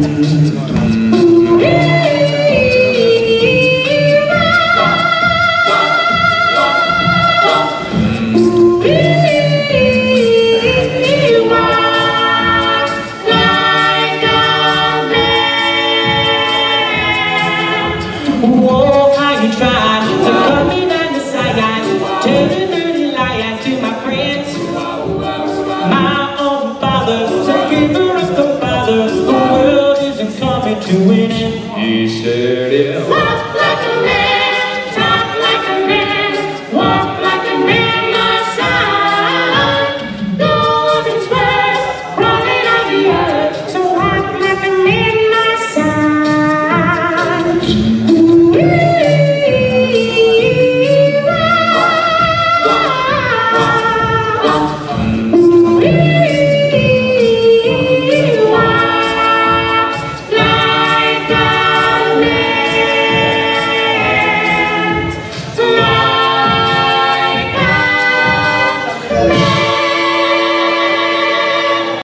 Whoa, how you try to cut me down the side, tell the dirty lies to my friends. My own father, the giver of the father, the world isn't coming to an end. He said it.